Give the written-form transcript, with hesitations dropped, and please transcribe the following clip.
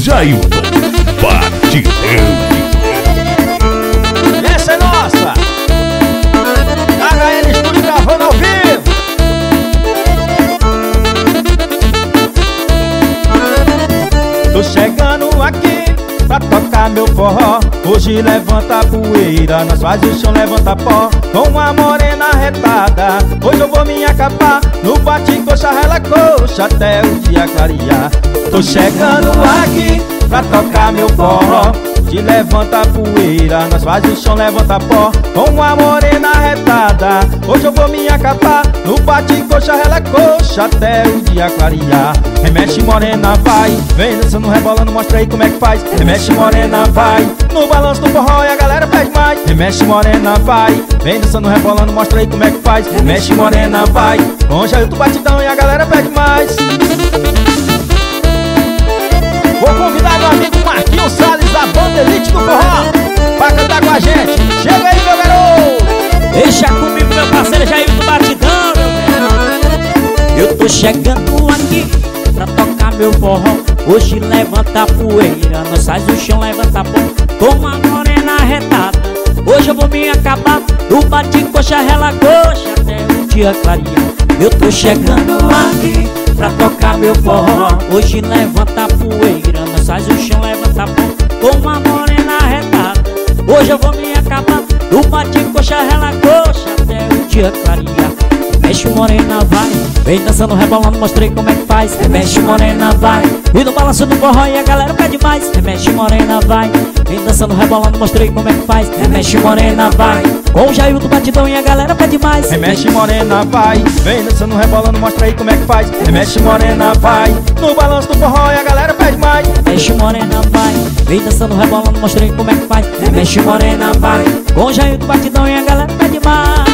Jailton Batidão. Essa é nossa! HN Estúdio gravando ao vivo! Tô chegando aqui pra tocar meu forró. Hoje levanta a poeira, nós faz o chão, levanta pó. Com uma morena retada, hoje eu vou me acapar. No bate-coxa, rela coxa, até o dia clarear. Tô chegando aqui pra tocar meu forró. Hoje levanta a poeira, nós faz o chão, levanta pó. Com uma morena retada, hoje eu vou me acapar. No bate-coxa, rela coxa, até o dia clarear. Remexe morena, vai, vem dançando, rebolando, mostra aí como é que faz. Remexe morena, vai, no balanço do forró e a galera pede mais. Remexe morena, vai, vem dançando, rebolando, mostra aí como é que faz. Remexe morena, vai, com Jailton Batidão e a galera pede mais. Vou convidar meu amigo Marquinhos Salles, da banda Elite do Forró, pra cantar com a gente. Chega aí, meu garoto! Deixa comigo, meu parceiro Jailton Batidão, meu garoto. Eu tô chegando aqui pra tocar meu forró. Hoje levanta a poeira, nós faz o chão, levanta a pó. Com uma morena retada, hoje eu vou me acabar. No bate-coxa, rela coxa, até o dia clarear. Eu tô chegando aqui pra tocar meu forró. Hoje levanta a poeira, nós faz o chão, levanta a pó. Com uma morena retada, hoje eu vou me acabar. No bate-coxa, rela coxa, até o dia clarear. Remexe morena, vai, vem dançando, rebolando, mostrei como é que faz. Remexe morena, vai, e no balanço do forró e a galera pede mais. Remexe morena, vai, vem dançando, rebolando, mostrei como é que faz. Remexe morena, vai, com o Jailton Batidão e a galera pede mais. Remexe morena, vai, vem dançando, rebolando, mostra aí como é que faz. Remexe morena, vai, no balanço do forró e a galera pede mais. Remexe morena, vai, vem dançando, rebolando, mostrei como é que faz. Remexe morena, vai, com o Jailton Batidão e a galera pede mais.